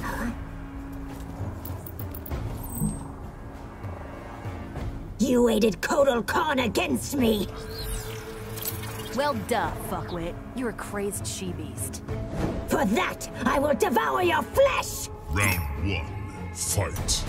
You aided Kotal Khan against me! Well, duh, fuckwit. You're a crazed she-beast. For that, I will devour your flesh! Round 1, fight.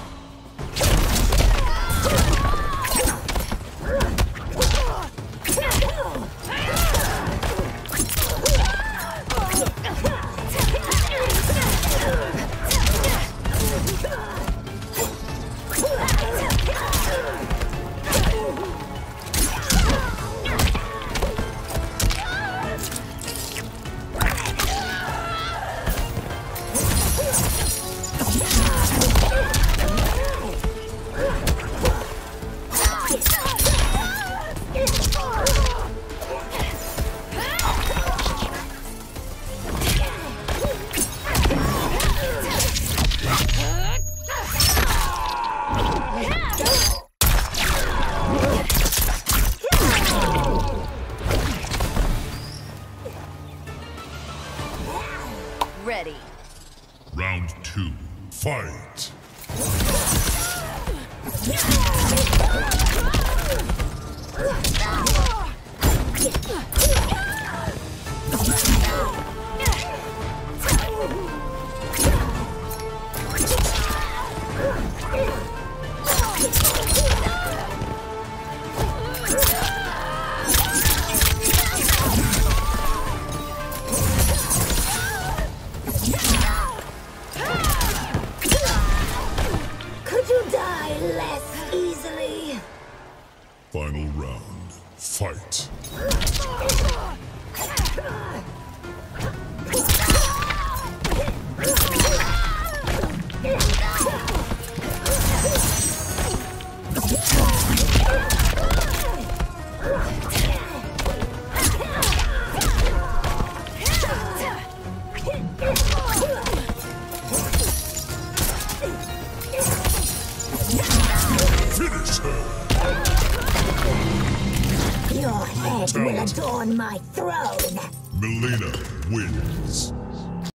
Ready. Round 2, fight. Could you die less easily? Final round, fight. Finish her! Your head will adorn my throne! Mileena wins.